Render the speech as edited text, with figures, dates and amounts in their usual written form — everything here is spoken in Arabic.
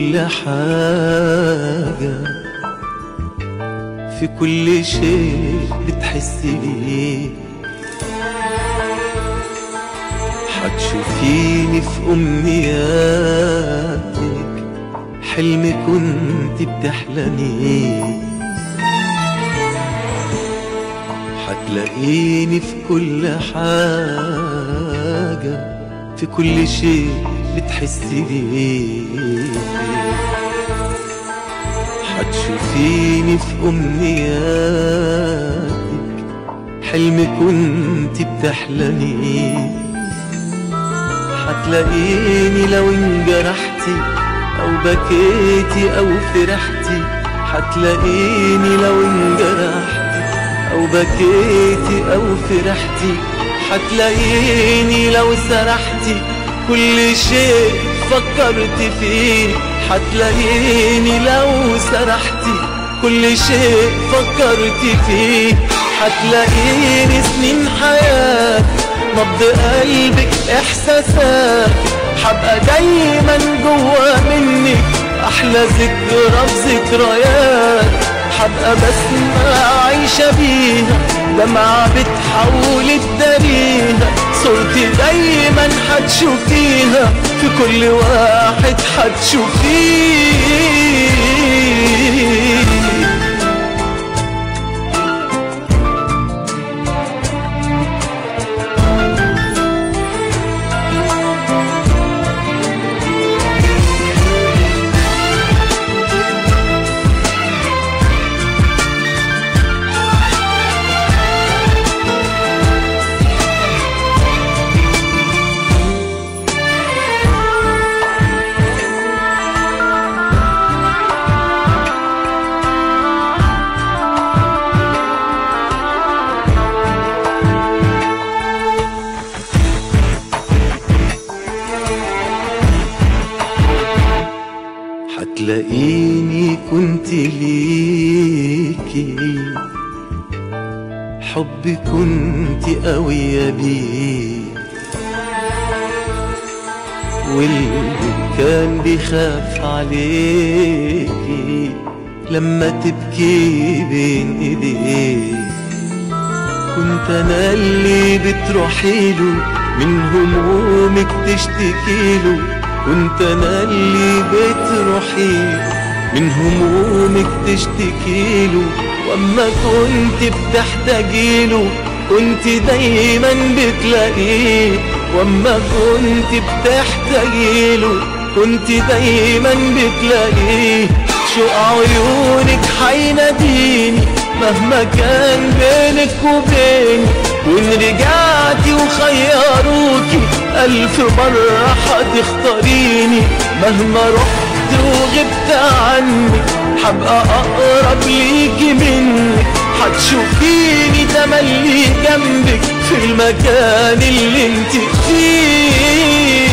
كل حاجة، في كل شيء بتحسي بيه. حتشوفيني في أمنياتك، حلم كنت بتحلميه. حتلاقيني في كل حاجة، في كل شيء بتحسي بيه. حتشوفيني في أمنياتك، حلم كنت بتحلميه. حتلاقيني لو انجرحتي أو بكيتي أو فرحتي. حتلاقيني لو انجرحتي أو بكيتي أو فرحتي. حتلاقيني لو سرحتي كل شيء فكرت فيه. حتلاقيني لو سرحتي كل شيء فكرت فيه. حتلاقيني سنين حياتي، نبض قلبك إحساسات. حبقى دايما جوا منك أحلى ذكرى بذكريات. حبقى بسمة عايشة بيها، دمعة بتحول تداريها. صورتي دايما حتشوفيها، في كل واحد حتشوفيه. حتلاقيني كنت ليكي، حبي كنت قوية بيه. واللي كان بيخاف عليكي لما تبكي بين ايديه. كنت انا اللي بتروحيله من همومك تشتكيله. كنت انا اللي بتروحي من همومك تشتكيله. واما كنت بتحتاجيله كنت دايما بتلاقيه. واما كنت بتحتاجيله كنت دايما بتلاقيه. شوق عيونك حيناديني مهما كان بينك وبيني. وإن رجعتي وخيروكي ألف مرة حتختاريني. مهما رحت وغبت عني حبقى أقرب ليكي منك. حتشوفيني تملي جنبك في المكان اللي انت فيه.